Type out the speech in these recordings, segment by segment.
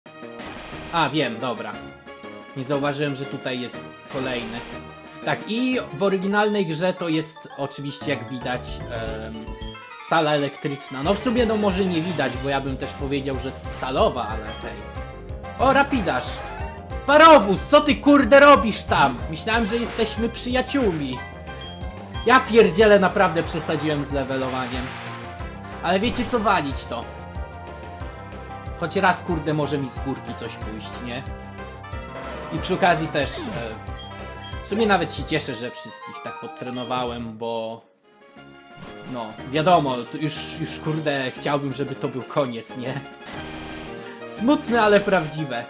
A, wiem, dobra. Nie zauważyłem, że tutaj jest kolejny. Tak, i w oryginalnej grze to jest oczywiście, jak widać, sala elektryczna. No w sumie no może nie widać, bo ja bym też powiedział, że stalowa, ale hej. O, Rapidash! Parowóz, co ty kurde robisz tam? Myślałem, że jesteśmy przyjaciółmi. Ja pierdzielę, naprawdę przesadziłem z levelowaniem. Ale wiecie co, walić to. Choć raz kurde może mi z górki coś pójść, nie? I przy okazji też w sumie nawet się cieszę, że wszystkich tak podtrenowałem, bo no wiadomo, już kurde chciałbym, żeby to był koniec, nie? Smutne, ale prawdziwe.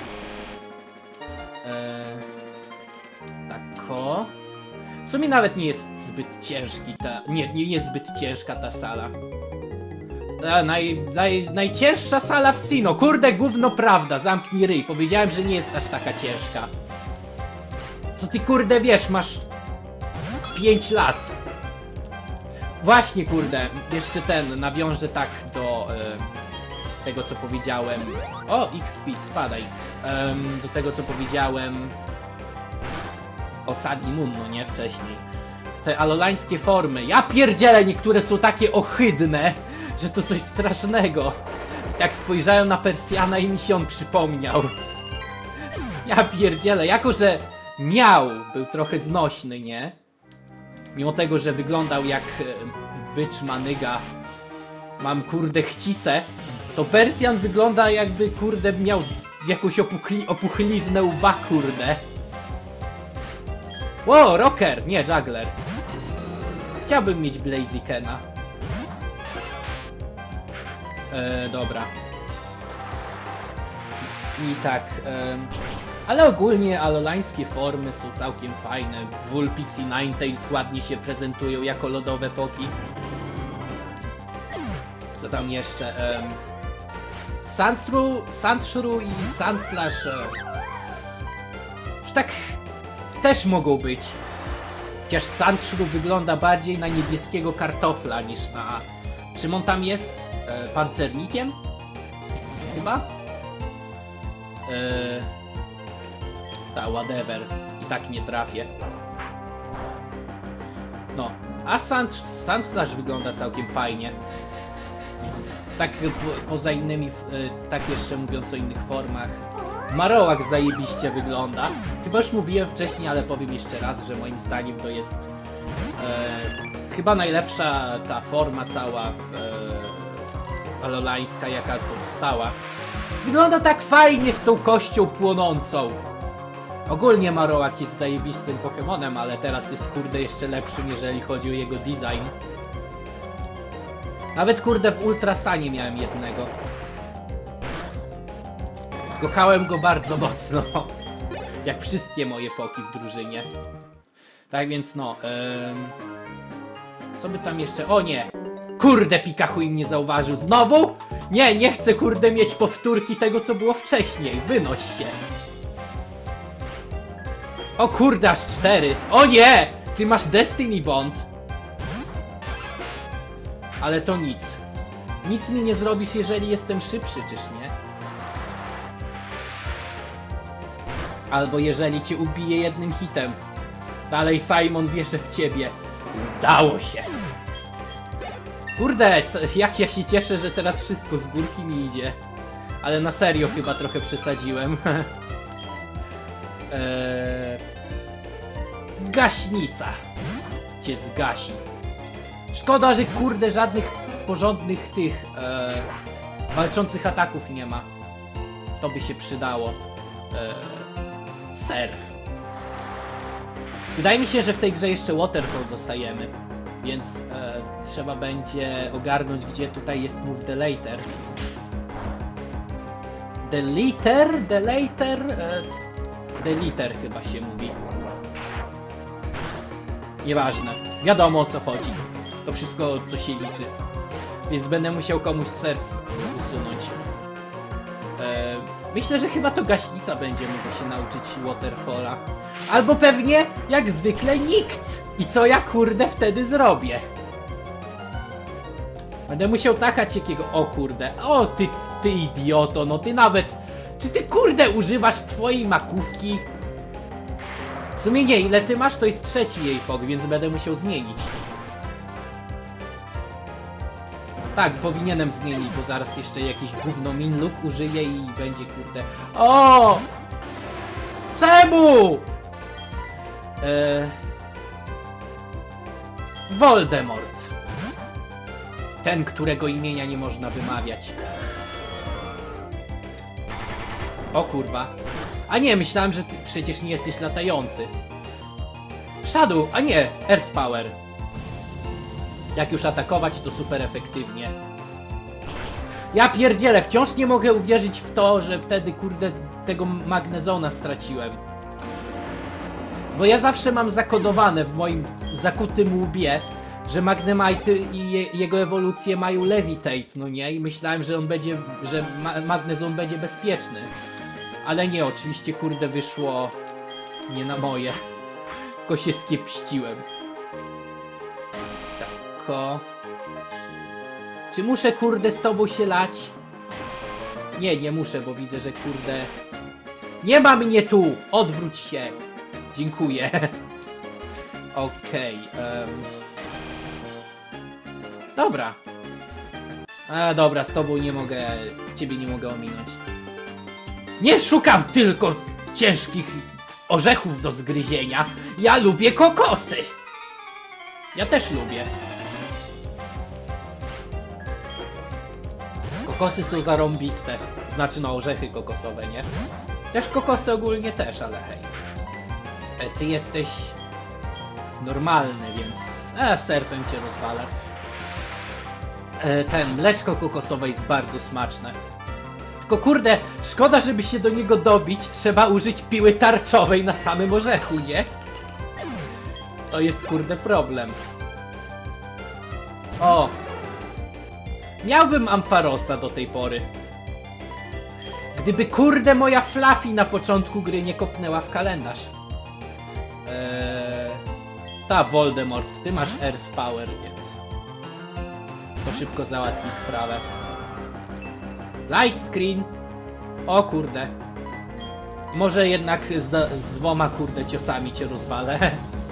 Tako. W sumie nawet nie jest zbyt ciężki nie jest zbyt ciężka ta sala. Najcięższa sala w Sinnoh. Kurde, gówno prawda, zamknij ryj. Powiedziałem, że nie jest aż taka ciężka. Co ty kurde wiesz, masz 5 lat. Właśnie kurde, jeszcze nawiążę tak do tego co powiedziałem. O, X-Speed, spadaj. Do tego co powiedziałem o Sun i Moon, no nie, wcześniej. Te alolańskie formy. Ja pierdzielę, niektóre są takie ohydne, że to coś strasznego. Tak spojrzałem na Persjana i mi się on przypomniał. Ja pierdzielę, jako że był trochę znośny, nie? Mimo tego, że wyglądał jak bycz manyga. Mam kurde chcicę. To Persjan wygląda jakby kurde miał jakąś opuchliznę łba kurde. Wow, Rocker! Nie, Juggler. Chciałbym mieć Blazykena. Dobra. I tak, ale ogólnie alolańskie formy są całkiem fajne. Vulpix i Ninetales ładnie się prezentują jako lodowe poki. Co tam jeszcze? Sandshrew i Sandslash już tak też mogą być. Chociaż Sandshrew wygląda bardziej na niebieskiego kartofla niż na... Czym on tam jest? Pancernikiem? Chyba? Whatever. I tak nie trafię. No. A Sandslash wygląda całkiem fajnie. Tak poza innymi, tak jeszcze mówiąc o innych formach. Marowak zajebiście wygląda. Chyba już mówiłem wcześniej, ale powiem jeszcze raz, że moim zdaniem to jest chyba najlepsza ta forma cała alolańska, jaka powstała. Wygląda tak fajnie z tą kością płonącą. Ogólnie Marowak jest zajebistym Pokemonem, ale teraz jest kurde jeszcze lepszym, jeżeli chodzi o jego design. Nawet kurde w Ultrasanie miałem jednego. Kochałem go bardzo mocno. Jak wszystkie moje poki w drużynie. Tak więc no, co by tam jeszcze... O nie! Kurde, Pikachuj mnie zauważył. Znowu? Nie, nie chcę kurde mieć powtórki tego, co było wcześniej. Wynoś się. O kurde, aż 4. O nie! Ty masz Destiny Bond. Ale to nic. Nic mi nie zrobisz, jeżeli jestem szybszy, czyż nie? Albo jeżeli cię ubiję jednym hitem. Dalej, Simon, wierzę w ciebie. Udało się. Kurde, jak ja się cieszę, że teraz wszystko z górki mi idzie. Ale na serio chyba trochę przesadziłem. Gaśnica cię zgasi. Szkoda, że kurde żadnych porządnych tych walczących ataków nie ma. To by się przydało. Surf. Wydaje mi się, że w tej grze jeszcze Waterfall dostajemy. Więc trzeba będzie ogarnąć, gdzie tutaj jest Move Deleter. Deleter chyba się mówi. Nieważne. Wiadomo o co chodzi. To wszystko co się liczy. Więc będę musiał komuś surf usunąć. Myślę, że chyba to gaśnica będzie mógł się nauczyć Waterfalla. Albo pewnie, jak zwykle, nikt. I co ja kurde wtedy zrobię? Będę musiał tachać jakiego... O kurde. O ty idioto, no ty nawet Czy ty kurde używasz twojej makówki? W sumie nie, ile ty masz to jest trzeci jej pok, więc będę musiał zmienić. Tak, powinienem zmienić, bo zaraz jeszcze jakiś gówno minluk użyję i będzie kurde... O! Czemu? Voldemort. Ten, którego imienia nie można wymawiać. O kurwa. A nie, myślałem, że ty przecież nie jesteś latający. Shadow, a nie, Earth Power. Jak już atakować, to super efektywnie. Ja pierdzielę, wciąż nie mogę uwierzyć w to, że wtedy kurde tego Magnezona straciłem. Bo ja zawsze mam zakodowane w moim zakutym łbie, że Magnemite i jego ewolucje mają Levitate, no nie? I myślałem, że on będzie, że Magnezon będzie bezpieczny. Ale nie, oczywiście kurde wyszło nie na moje. Tylko się skiepściłem. Tako. Czy muszę kurde z tobą się lać? Nie, nie muszę, bo widzę, że kurde... Nie ma mnie tu! Odwróć się! Dziękuję. Okej. Dobra. Dobra, z tobą nie mogę... Ciebie nie mogę ominąć. Nie szukam tylko ciężkich orzechów do zgryzienia. Ja lubię kokosy. Ja też lubię. Kokosy są zarąbiste. Znaczy no orzechy kokosowe, nie? Też kokosy ogólnie też, ale hej. Ty jesteś normalny, więc... sertem cię rozwalę. Ten mleczko kokosowe jest bardzo smaczne. Tylko kurde, szkoda, żeby się do niego dobić, trzeba użyć piły tarczowej na samym orzechu, nie? To jest kurde problem. O! Miałbym Ampharosa do tej pory. Gdyby kurde moja Fluffy na początku gry nie kopnęła w kalendarz. Ta Voldemort, ty masz Earth Power, więc to szybko załatwi sprawę. Light screen. O kurde. Może jednak z dwoma kurde ciosami cię rozwalę.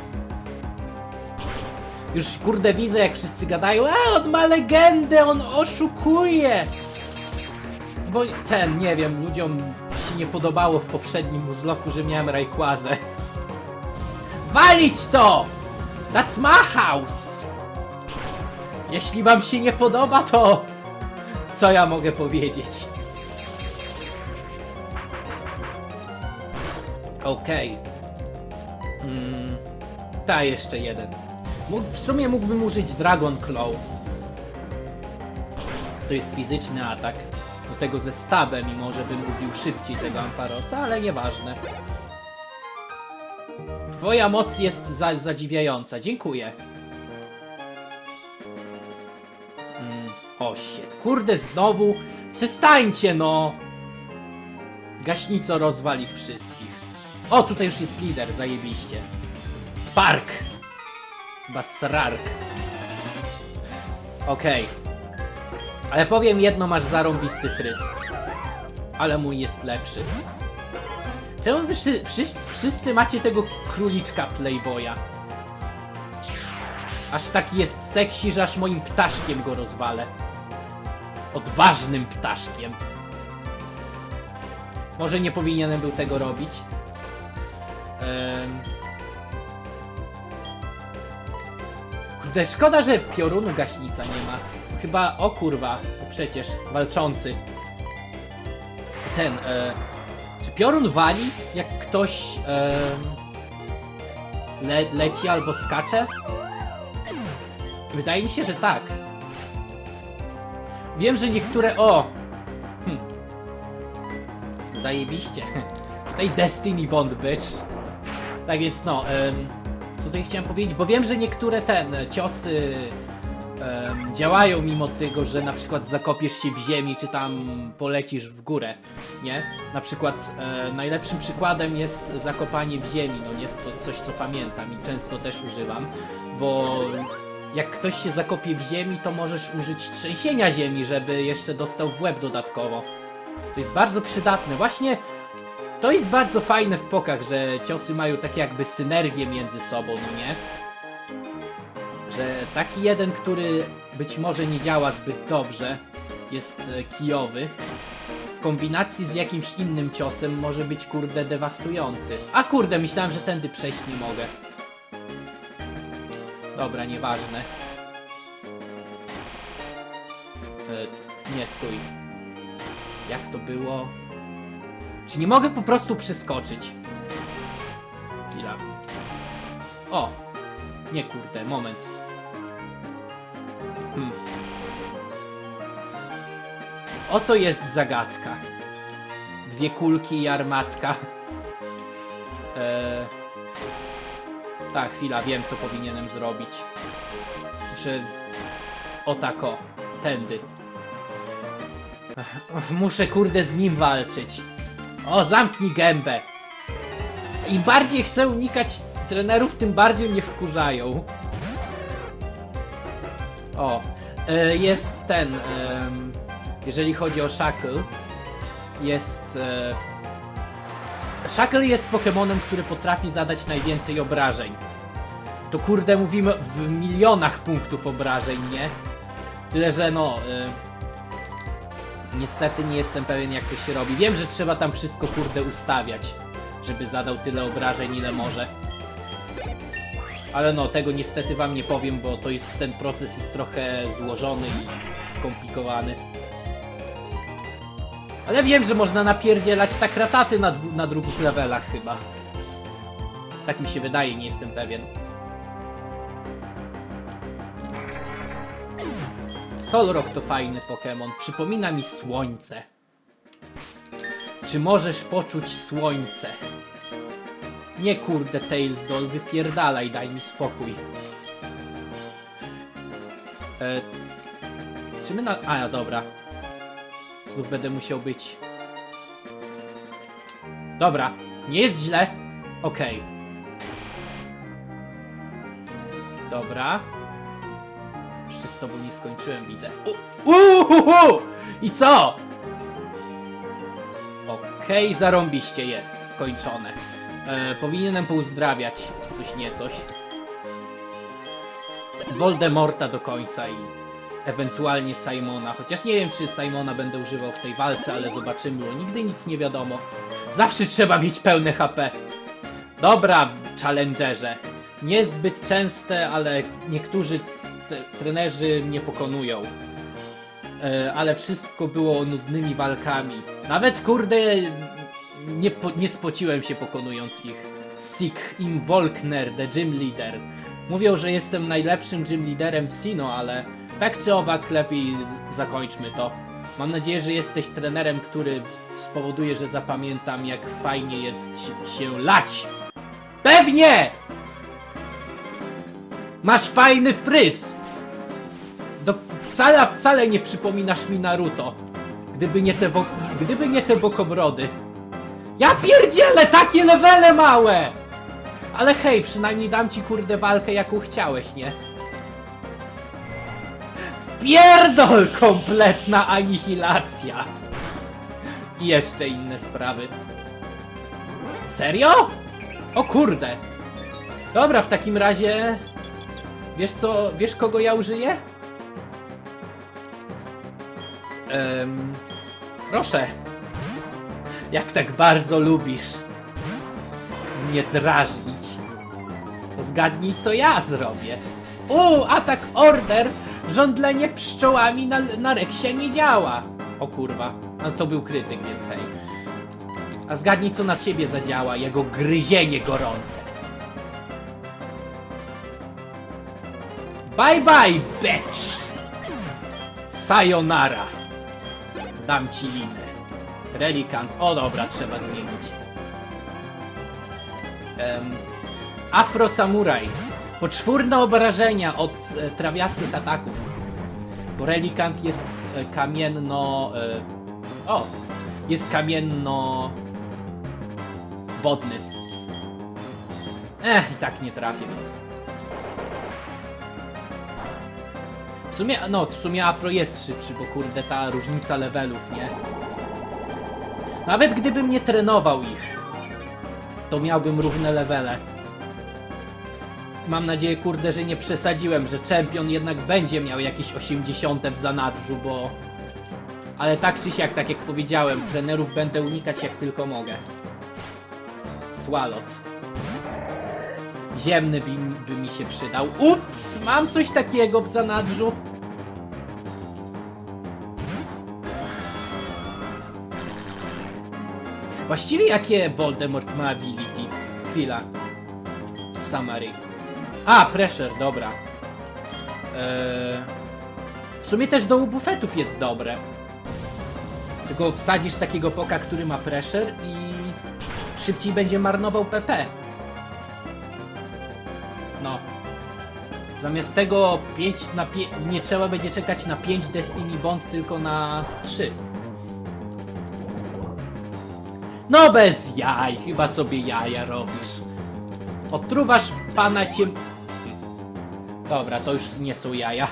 Już kurde widzę jak wszyscy gadają, on ma legendę, on oszukuje. Bo ten, nie wiem, ludziom się nie podobało w poprzednim Nuzlocke, że miałem Rayquazę. Walić to! That's my house! Jeśli wam się nie podoba, to... Co ja mogę powiedzieć? Okej. Ta, jeszcze jeden. W sumie mógłbym użyć Dragon Claw. To jest fizyczny atak. Do tego ze stabem i może bym ubił szybciej tego Ampharosa, ale nieważne. Twoja moc jest zadziwiająca. Dziękuję. O shit. Kurde, znowu. Przestańcie, no. Gaśnico rozwal ich wszystkich. O, tutaj już jest lider, zajebiście. Spark. Bastrark. Okej. Ale powiem jedno, masz zarąbisty fryz. Ale mój jest lepszy. Czemu wy wszyscy macie tego króliczka Playboya? Aż taki jest seksi, że aż moim ptaszkiem go rozwalę. Odważnym ptaszkiem. Może nie powinienem był tego robić. Kurde, szkoda, że piorunu gaśnica nie ma. Chyba, o kurwa, przecież walczący. Ten, czy piorun wali, jak ktoś leci albo skacze? Wydaje mi się, że tak. Wiem, że niektóre... O! Zajebiście. Tutaj Destiny Bond, bitch. Tak więc no, co tutaj chciałem powiedzieć? Bo wiem, że niektóre ciosy działają mimo tego, że na przykład zakopiesz się w ziemi, czy tam polecisz w górę, nie? Na przykład najlepszym przykładem jest zakopanie w ziemi, no nie? To coś, co pamiętam i często też używam, bo jak ktoś się zakopie w ziemi, to możesz użyć trzęsienia ziemi, żeby jeszcze dostał w łeb dodatkowo. To jest bardzo przydatne. Właśnie to jest bardzo fajne w Pokach, że ciosy mają tak jakby synergię między sobą, no nie? Że taki jeden, który być może nie działa zbyt dobrze, jest kijowy, w kombinacji z jakimś innym ciosem może być kurde dewastujący. A kurde, myślałem, że tędy przejść nie mogę. Dobra, nieważne. Nie, stój. Jak to było? Czy nie mogę po prostu przeskoczyć? Chwila. O! Nie kurde, moment. Oto jest zagadka. Dwie kulki i armatka. Tak, chwila, wiem co powinienem zrobić. Muszę... O tak o, tędy. Muszę kurde z nim walczyć. O, zamknij gębę. Im bardziej chcę unikać trenerów, tym bardziej mnie wkurzają. O, jest ten... jeżeli chodzi o Shackle, jest... Shackle jest Pokemonem, który potrafi zadać najwięcej obrażeń. To kurde mówimy w milionach punktów obrażeń, nie? Tyle, że no... niestety nie jestem pewien jak to się robi. Wiem, że trzeba tam wszystko kurde ustawiać, żeby zadał tyle obrażeń ile może. Ale no, tego niestety wam nie powiem, bo to jest, ten proces jest trochę złożony i skomplikowany. Ale wiem, że można napierdzielać tak rataty na drugich levelach chyba. Tak mi się wydaje, nie jestem pewien. Solrock to fajny Pokémon, przypomina mi słońce. Czy możesz poczuć słońce? Nie kurde, Tailsdoll, wypierdalaj, daj mi spokój. Czy my na... A, dobra. Znów będę musiał być... Dobra, nie jest źle. Okej. Dobra. Jeszcze z tobą nie skończyłem, widzę. I co? Okej, zarąbiście jest, skończone. Powinienem pouzdrawiać coś niecoś. Voldemorta do końca i ewentualnie Simona. Chociaż nie wiem, czy Simona będę używał w tej walce, ale zobaczymy, bo nigdy nic nie wiadomo. Zawsze trzeba mieć pełne HP. Dobra, challengerze. Niezbyt częste, ale niektórzy trenerzy mnie pokonują. Ale wszystko było nudnymi walkami. Nawet kurde nie spociłem się pokonując ich. Sick im Volkner, the gym leader. Mówią, że jestem najlepszym gym leaderem w Sinnoh, ale tak czy owak lepiej zakończmy to. Mam nadzieję, że jesteś trenerem, który spowoduje, że zapamiętam, jak fajnie jest się lać. Pewnie! Masz fajny fryz! Wcale nie przypominasz mi Naruto. Gdyby nie te bokobrody. Ja pierdzielę, takie levele małe! Ale hej, przynajmniej dam ci kurde walkę, jaką chciałeś, nie? Wpierdol! Kompletna anihilacja! I jeszcze inne sprawy. Serio? O kurde! Dobra, w takim razie... Wiesz co, wiesz kogo ja użyję? Proszę. Jak tak bardzo lubisz mnie drażnić, to zgadnij co ja zrobię. Atak order! Żądlenie pszczołami na Reksie nie działa. O kurwa, no to był krytyk, więc hej. A zgadnij co na ciebie zadziała, jego gryzienie gorące. Bye bye, bitch! Sayonara. Dam ci linę. Relikant. O dobra, trzeba zmienić. Afro Samuraj. Poczwórne obrażenia od trawiastych ataków. Bo Relikant jest kamienno... jest kamienno... wodny. I tak nie trafię, więc... W sumie Afro jest szybszy, bo kurde ta różnica levelów, nie? Nawet gdybym nie trenował ich, to miałbym równe levele. Mam nadzieję, kurde, że nie przesadziłem, że czempion jednak będzie miał jakieś 80 w zanadrzu, bo... Ale tak czy siak, tak jak powiedziałem, trenerów będę unikać jak tylko mogę. Swalot. Ziemny by mi się przydał. Ups! Mam coś takiego w zanadrzu. Właściwie jakie Voldemort ma ability? Chwila. Summary. A, pressure, dobra. W sumie też do bufetów jest dobre. Tylko wsadzisz takiego poka, który ma pressure i szybciej będzie marnował PP. No. Zamiast tego 5 na 5, nie trzeba będzie czekać na 5 Destiny Bond, tylko na 3. No bez jaj, chyba sobie jaja robisz. Otruwasz pana cię... Dobra, to już nie są jaja.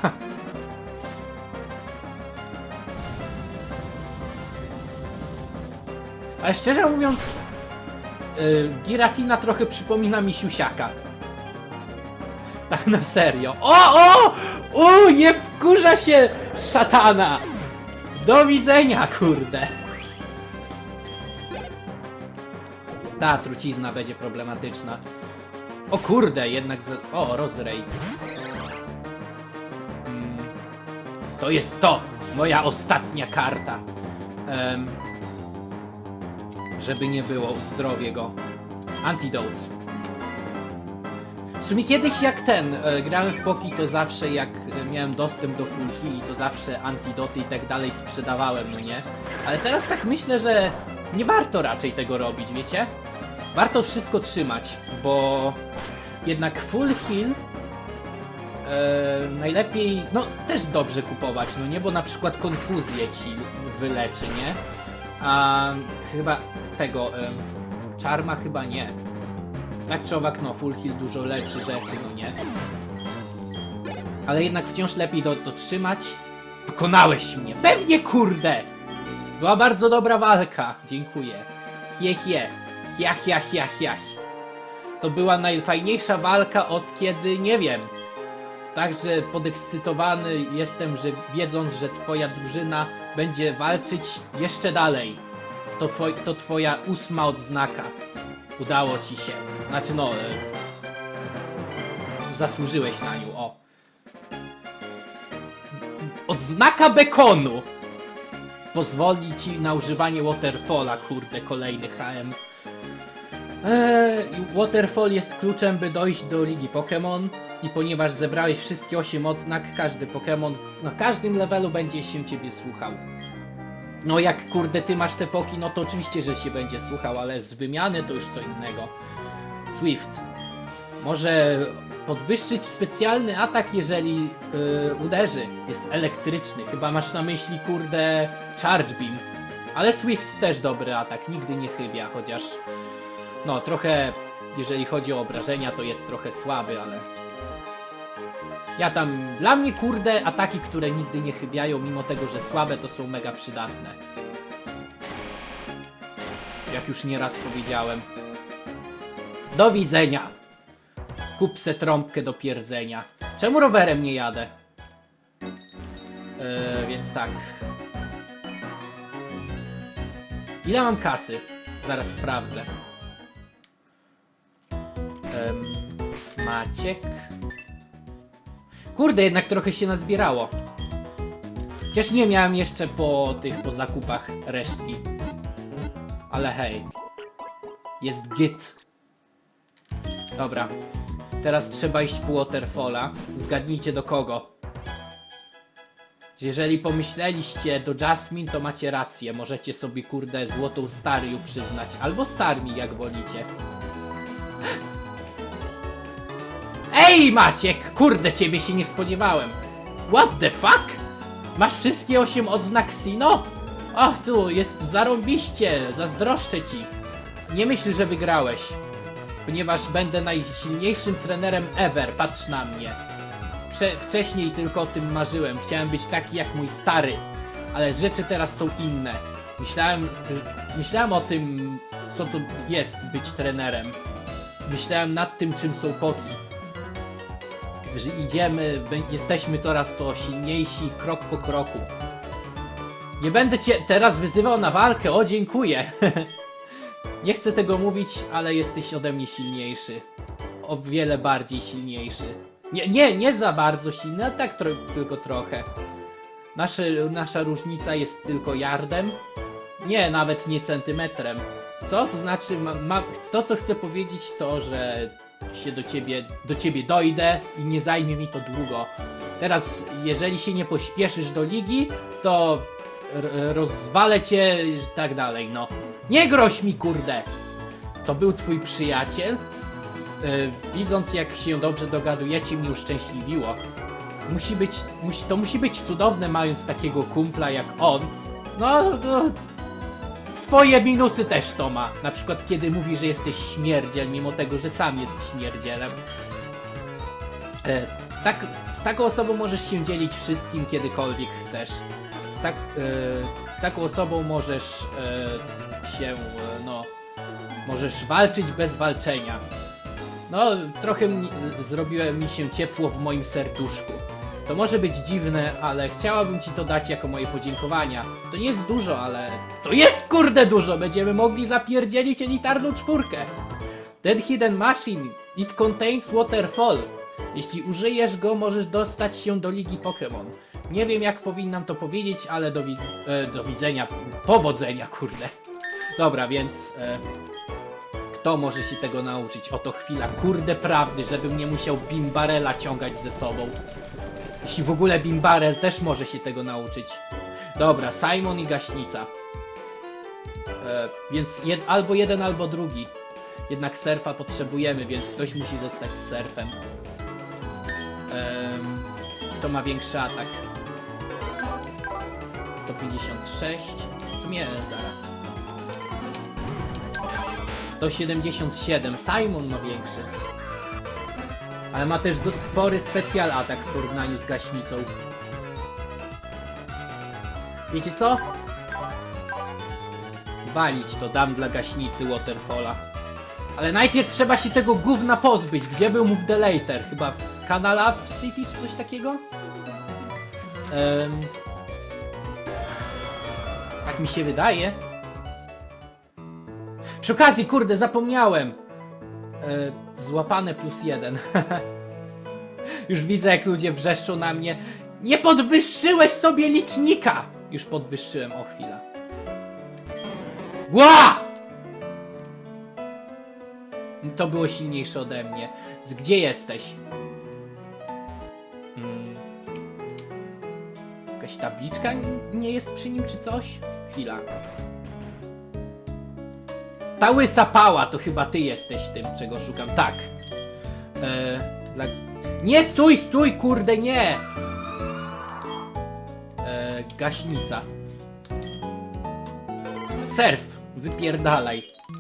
Ale szczerze mówiąc, Giratina trochę przypomina mi siusiaka. Tak na serio. O! Nie wkurza się szatana! Do widzenia, kurde! Ta trucizna będzie problematyczna. O kurde, jednak o, Rozraid. To jest to! Moja ostatnia karta. Żeby nie było, uzdrowię go. Antidote. W sumie kiedyś jak grałem w Poki, to zawsze jak miałem dostęp do full heal, to zawsze antidoty i tak dalej sprzedawałem, no nie? Ale teraz tak myślę, że nie warto raczej tego robić, wiecie? Warto wszystko trzymać, bo jednak full heal najlepiej, no też dobrze kupować, no nie? Bo na przykład konfuzję ci wyleczy, nie? A chyba tego Charma chyba nie. Tak czy owak, no full heal dużo leczy rzeczy, no nie? Ale jednak wciąż lepiej to trzymać. Pokonałeś mnie! Pewnie, kurde! Była bardzo dobra walka. Dziękuję. Hia. To była najfajniejsza walka od kiedy, nie wiem. Także podekscytowany jestem, że wiedząc, że twoja drużyna będzie walczyć jeszcze dalej. To twoja 8. odznaka. Udało ci się. Znaczy no... zasłużyłeś na nią, o. Odznaka bekonu! Pozwoli ci na używanie Waterfalla, kurde, kolejny HM. Waterfall jest kluczem, by dojść do Ligi Pokémon. I ponieważ zebrałeś wszystkie 8 odznak, każdy Pokémon na każdym levelu będzie się ciebie słuchał. No jak kurde ty masz te poki, no to oczywiście, że się będzie słuchał, ale z wymiany to już co innego. Swift. Może podwyższyć specjalny atak, jeżeli uderzy. Jest elektryczny. Chyba masz na myśli, kurde, Charge Beam. Ale Swift też dobry atak, nigdy nie chybia, chociaż... No, trochę, jeżeli chodzi o obrażenia, to jest trochę słaby, ale... Dla mnie, kurde, ataki, które nigdy nie chybiają, mimo tego, że słabe, to są mega przydatne. Jak już nieraz powiedziałem. Do widzenia! Kup se trąbkę do pierdzenia. Czemu rowerem nie jadę? Więc tak. Ile mam kasy? Zaraz sprawdzę. Maciek. Kurde, jednak trochę się nazbierało. Chociaż nie miałem jeszcze po zakupach resztki. Ale hej. Jest git. Dobra. Teraz trzeba iść po Waterfalla. Zgadnijcie do kogo. Jeżeli pomyśleliście do Jasmine, to macie rację. Możecie sobie, kurde, złotą Staryu przyznać. Albo Starmi, jak wolicie. Ej, Maciek! Kurde, ciebie się nie spodziewałem. What the fuck? Masz wszystkie 8 odznak Sino? O, tu jest zarąbiście. Zazdroszczę ci. Nie myśl, że wygrałeś. Ponieważ będę najsilniejszym trenerem ever. Patrz na mnie. Wcześniej tylko o tym marzyłem. Chciałem być taki jak mój stary. Ale rzeczy teraz są inne. Myślałem o tym, co to jest być trenerem. Myślałem nad tym, czym są poki. Że idziemy, jesteśmy coraz to silniejsi, krok po kroku. Nie będę cię teraz wyzywał na walkę, o dziękuję. Nie chcę tego mówić, ale jesteś ode mnie silniejszy. O wiele bardziej silniejszy. Nie za bardzo silny, a tak tylko trochę. Nasza różnica jest tylko yardem. Nie, nawet nie centymetrem. Co? To znaczy, to co chcę powiedzieć to, że się do ciebie dojdę i nie zajmie mi to długo. Teraz, jeżeli się nie pośpieszysz do ligi, to rozwalę cię i tak dalej, no. Nie groź mi, kurde! To był twój przyjaciel? Widząc, jak się dobrze dogadujecie, mi uszczęśliwiło. To musi być cudowne, mając takiego kumpla jak on. No, swoje minusy też to ma. Na przykład, kiedy mówi, że jesteś śmierdziel, mimo tego, że sam jest śmierdzielem. Z taką osobą możesz się dzielić wszystkim, kiedykolwiek chcesz. Z taką osobą możesz możesz walczyć bez walczenia. No, trochę zrobiło mi się ciepło w moim serduszku. To może być dziwne, ale chciałabym ci to dać jako moje podziękowania. To nie jest dużo, ale... To jest kurde dużo! Będziemy mogli zapierdzielić elitarną czwórkę. That hidden machine. It contains waterfall. Jeśli użyjesz go, możesz dostać się do Ligi Pokémon. Nie wiem, jak powinnam to powiedzieć, ale do widzenia. Powodzenia, kurde. Dobra, więc... Kto może się tego nauczyć? Oto chwila, kurde prawdy, żebym nie musiał Bimbarela ciągać ze sobą. Jeśli w ogóle Bimbarel też może się tego nauczyć. Dobra, Simon i Gaśnica. Więc albo jeden, albo drugi. Jednak surfa potrzebujemy, więc ktoś musi zostać z surfem. Kto ma większy atak? 156. W sumie zaraz. 177. Simon ma większy. Ale ma też spory specjal atak w porównaniu z Gaśnicą. Wiecie co? Walić to dam dla Gaśnicy Waterfalla. Ale najpierw trzeba się tego gówna pozbyć. Gdzie był Move the Later? Chyba w Canala City czy coś takiego? Tak mi się wydaje. Przy okazji, kurde, zapomniałem. Złapane +1. Już widzę, jak ludzie wrzeszczą na mnie. Nie podwyższyłeś sobie licznika! Już podwyższyłem, o chwila. Ła! To było silniejsze ode mnie. Gdzie jesteś? Jakaś tabliczka nie jest przy nim, czy coś? Chwila. Ta łysa pała, to chyba ty jesteś tym, czego szukam. Tak. Nie, stój, kurde, nie! Gaśnica. Surf, wypierdalaj.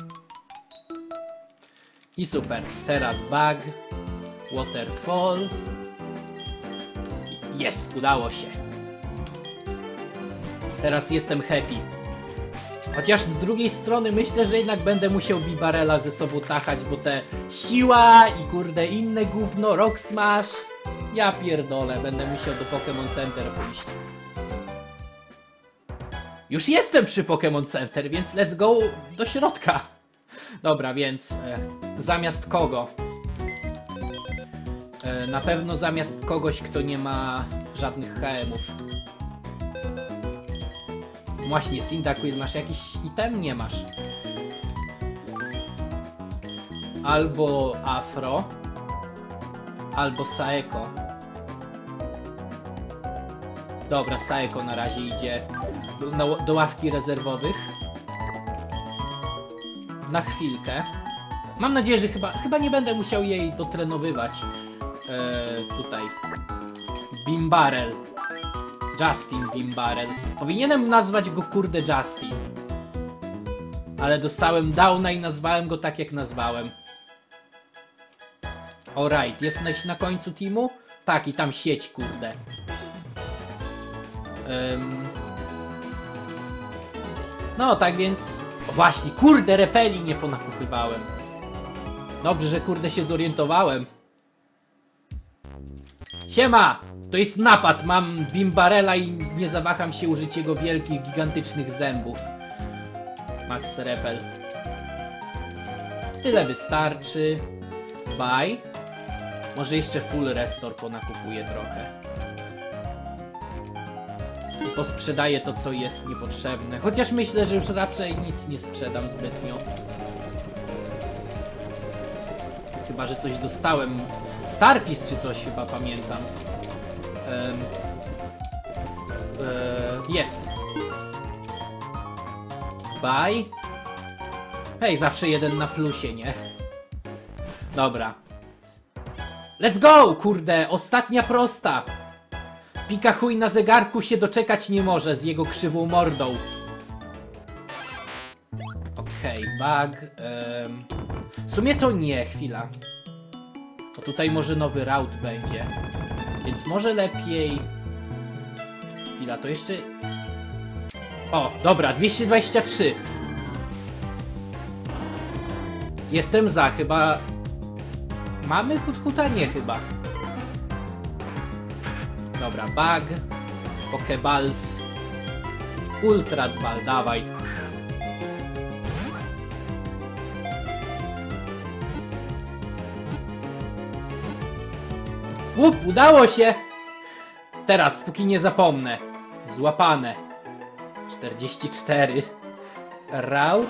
I super. Teraz bug. Waterfall. Jest, udało się. Teraz jestem happy. Chociaż z drugiej strony myślę, że jednak będę musiał Bibarela ze sobą tachać, bo te siła i kurde inne gówno, Rock Smash. Ja pierdolę, będę musiał do Pokémon Center pójść. Już jestem przy Pokémon Center, więc let's go do środka. Dobra, więc zamiast kogo? Na pewno zamiast kogoś, kto nie ma żadnych HM-ów. Właśnie, Cyndaquil, masz jakiś item? Nie masz. Albo Afro, albo Saeko. Dobra, Saeko na razie idzie do ławki rezerwowych. Na chwilkę. Mam nadzieję, że chyba nie będę musiał jej dotrenowywać. Tutaj. Bimbarel. Justin Bimbarel. Powinienem nazwać go kurde Justin. Ale dostałem downa i nazwałem go tak jak nazwałem. Alright, jesteś na końcu teamu? Tak, i tam sieć kurde. No, tak więc... O, właśnie, kurde, repeli nie ponakupywałem. Dobrze, że kurde się zorientowałem. Siema! To jest napad, mam Bimbarela i nie zawaham się użyć jego wielkich, gigantycznych zębów. Max repel. Tyle wystarczy. Buy. Może jeszcze full restore ponakupuję trochę. I posprzedaję to, co jest niepotrzebne. Chociaż myślę, że już raczej nic nie sprzedam zbytnio. Chyba, że coś dostałem. Starpis czy coś chyba pamiętam. Jest. Buy. Hej, zawsze jeden na plusie, nie? Dobra. Let's go, kurde, ostatnia prosta. Pika chuj na zegarku się doczekać nie może z jego krzywą mordą. Okej, bug. W sumie to nie, chwila. To tutaj może nowy route będzie. Więc może lepiej... Chwila, to jeszcze... O, dobra, 223. Jestem za, chyba... Mamy hut-huta? Nie, chyba. Dobra, bug. Pokeballs. Ultra ball, dawaj. Łup, udało się! Teraz, póki nie zapomnę. Złapane. 44. Route.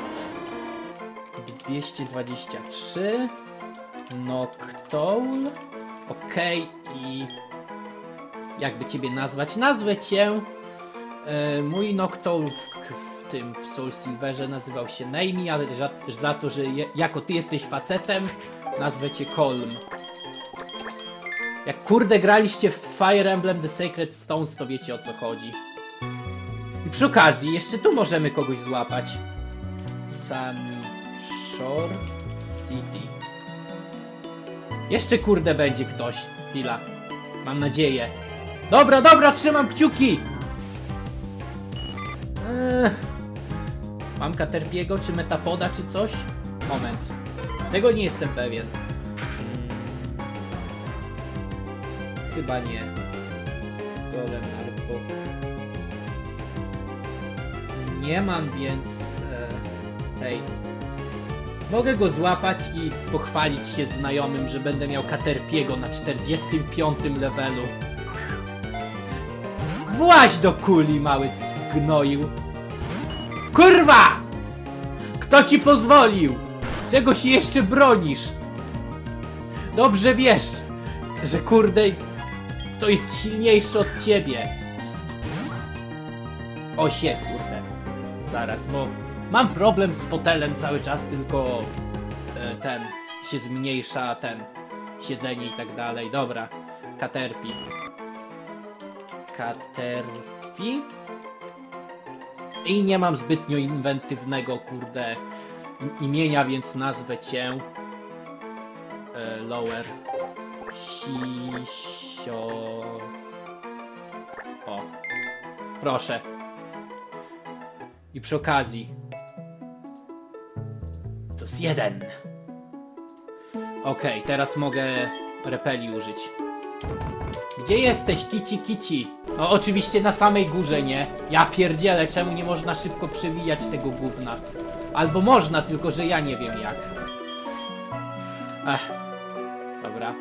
223. Noctowl. Okej, i... Jakby ciebie nazwać? Nazwę cię... mój Noctowl w Soul Silverze nazywał się Naimi, ale za to, że jako ty jesteś facetem, nazwę cię Colm. Jak kurde graliście w Fire Emblem The Sacred Stones, to wiecie, o co chodzi. I przy okazji, jeszcze tu możemy kogoś złapać. Sunshore City. Jeszcze kurde będzie ktoś. Chwila. Mam nadzieję. Dobra, dobra, trzymam kciuki! Mam Caterpiego, czy Metapoda, czy coś? Moment. Tego nie jestem pewien. Chyba nie. Golem Narko. Nie mam, więc... hej. Mogę go złapać i pochwalić się znajomym, że będę miał Caterpiego na 45 levelu. Właź do kuli, mały gnoił. Kurwa! Kto ci pozwolił? Czego się jeszcze bronisz? Dobrze wiesz, że kurde to jest silniejszy od ciebie. O się, kurde. Zaraz, bo mam problem z fotelem cały czas, tylko ten się zmniejsza, ten siedzenie i tak dalej. Dobra, Caterpie. Caterpie. I nie mam zbytnio inwentywnego, kurde, imienia, więc nazwę cię Lower Sisio. O, proszę. I przy okazji to jest jeden. Okej, teraz mogę repeli użyć. Gdzie jesteś, kici kici? No oczywiście na samej górze, nie? Ja pierdzielę, czemu nie można szybko przewijać tego gówna? Albo można, tylko że ja nie wiem jak. Ech. Dobra.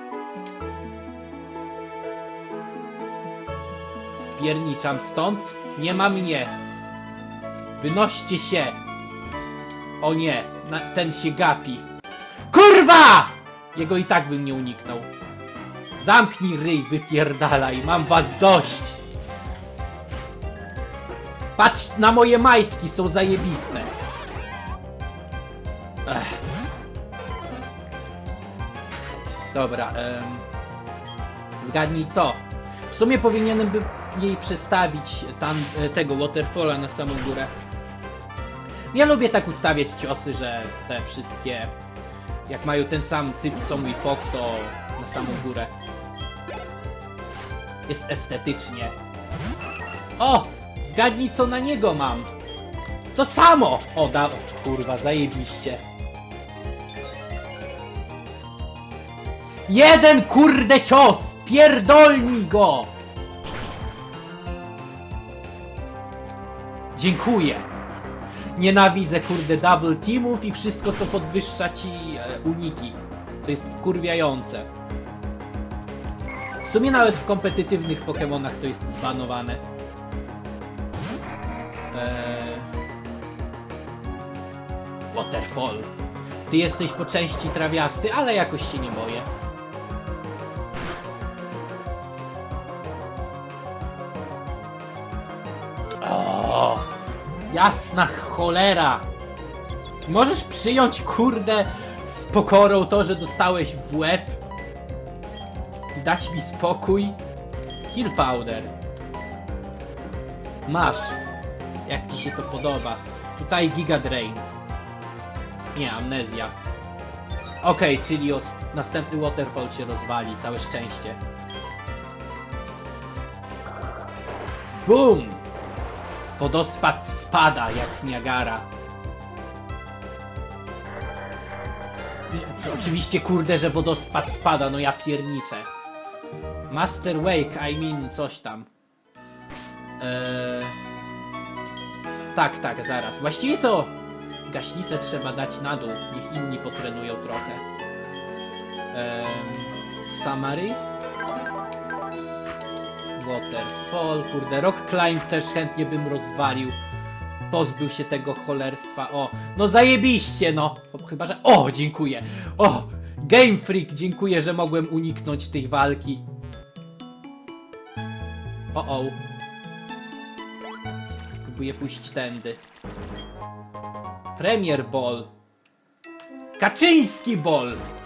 Spierniczam stąd. Nie ma mnie. Wynoście się. O nie, ten się gapi. Kurwa! Jego i tak bym nie uniknął. Zamknij ryj, wypierdalaj, mam was dość. Patrz na moje majtki, są zajebiste. Ech. Dobra, zgadnij co? W sumie powinienem by jej przedstawić tego Waterfalla na samą górę. Ja lubię tak ustawiać ciosy, że te wszystkie, jak mają ten sam typ co mój pok, to na samą górę. Jest estetycznie. O! Zgadnij co na niego mam. To samo! O, kurwa, zajebiście. Jeden kurde cios! Pierdolnij go! Dziękuję. Nienawidzę kurde double teamów i wszystko co podwyższa ci uniki. To jest wkurwiające. W sumie nawet w kompetytywnych Pokemonach to jest zbanowane. Waterfall. Ty jesteś po części trawiasty, ale jakoś się nie boję. O, jasna cholera. Możesz przyjąć kurde z pokorą to, że dostałeś w łeb i dać mi spokój? Heal powder. Masz. Jak ci się to podoba. Tutaj Giga Drain. Nie, amnezja. Okej, czyli następny Waterfall się rozwali. Całe szczęście. BUM! Wodospad spada jak Niagara. Oczywiście kurde, że wodospad spada, no ja pierniczę. Master Wake, I mean coś tam. Tak, zaraz. Właściwie to gaśnicę trzeba dać na dół. Niech inni potrenują trochę. Summary. Waterfall. Kurde, Rock Climb też chętnie bym rozwalił. Pozbył się tego cholerstwa. O, no zajebiście, no. Chyba, że... O, dziękuję. O, Game Freak, dziękuję, że mogłem uniknąć tej walki. O. Próbuję pójść tędy. Premier Ball. Kaczyński Ball.